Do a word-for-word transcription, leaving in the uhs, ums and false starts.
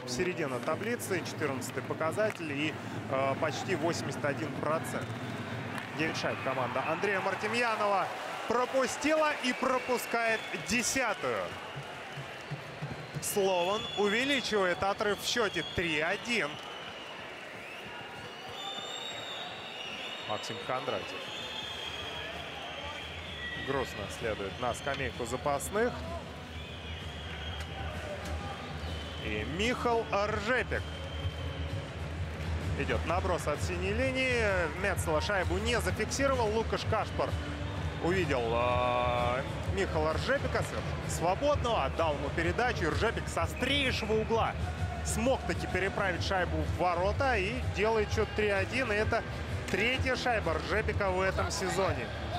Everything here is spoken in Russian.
середина таблицы, четырнадцатый показатель и э, почти восемьдесят один процент. девять шайб команда Андрея Мартемьянова пропустила и пропускает десятую. Слован увеличивает отрыв в счете три один. Максим Кондратьев грустно следует на скамейку запасных. И Михал Ржепик идет наброс от синей линии. Мецла шайбу не зафиксировал. Лукаш Кашпар увидел э, Михала Ржепика свободного, отдал ему передачу. И Ржепик с острейшего угла смог таки переправить шайбу в ворота и делает счет три один. И это третья шайба Ржепика в этом сезоне.